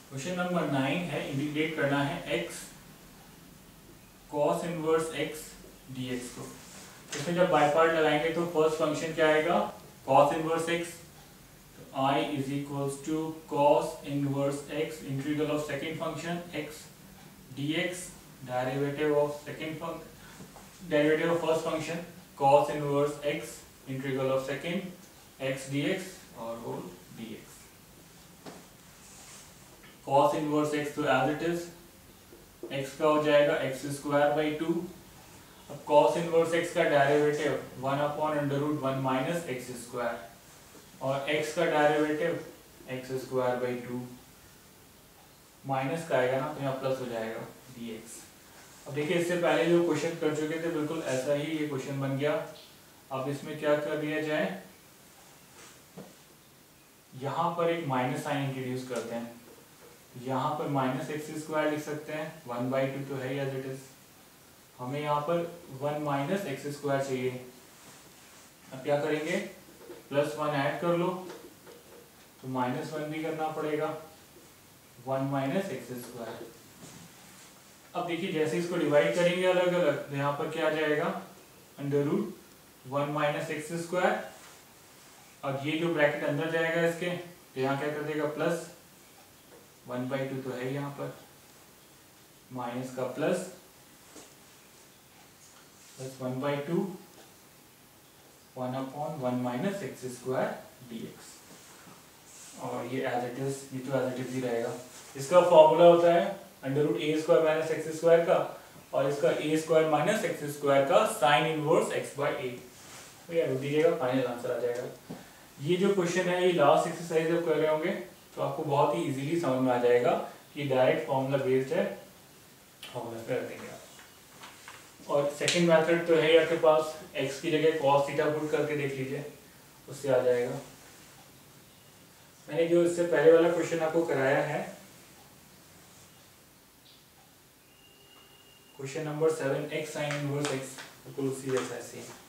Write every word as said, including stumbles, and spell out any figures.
Question number nine है, integrate करना है x cos inverse x dx को। इसमें जब बाय पार्ट लगाएंगे तो फर्स्ट फंक्शन क्या आएगा, cos इनवर्स x, तो I is equals to cos inverse x integral of second function x dx, derivative of second function derivative of first function cos inverse x integral of second x dx और whole dx। cos inverse x तो as it is x का हो जाएगा x square by two. अब cos inverse x का derivative one upon under root one minus x square और x का derivative x square by two minus का आएगा ना, तो यहाँ प्लस हो जाएगा dx। अब देखिए इससे पहले जो क्वेश्चन कर चुके थे बिल्कुल ऐसा ही ये क्वेश्चन बन गया। अब इसमें क्या कर दिया जाए, यहाँ पर एक माइनस साइन इंट्रोड्यूस करते हैं। यहाँ पर माइनस एक्स स्क्वायर लिख सकते हैं, वन बाई टू तो है एज इट इज। हमें यहाँ पर वन माइनस एक्स स्क्वायर चाहिए। अब क्या करेंगे, प्लस वन ऐड कर लो तो माइनस वन भी करना पड़ेगा, वन माइनस एक्स स्क्वायर। अब देखिए जैसे इसको डिवाइड करेंगे अलग अलग तो यहाँ पर क्या आ जाएगा, under root one minus x square, और ये जो ब्रैकेट अंदर जाएगा इसके तो यहाँ क्या कर देगा, प्लस वन बाई टू तो है यहाँ पर, माइनस का plus plus one by two one upon one minus x square d x, और ये एज इट इज, ये तो एज इट इज ही रहेगा। इसका फॉर्मूला होता है under root a square minus x square का, और इसका a square minus x square का sine inverse x by a. तो यार दीजिएगा, फाइनल आंसर आ जाएगा। ये जो क्वेश्चन है ये लास्ट एक्सरसाइज जब कर रहे होंगे तो आपको बहुत ही इजीली समझ में आ जाएगा कि डायरेक्ट फॉर्मूला बेस्ड है, फॉर्मूला कर देंगे आप। और सेकंड मेथड तो है आपके पास, x की जगह cos थीटा पुट करके देख लीजिए, उससे आ जाएगा। मैंने जो इससे पहले वाला क्वेश्चन आपको कराया है, question number seven, x sine inverse x, बिल्कुल उसी जैसा है सेम।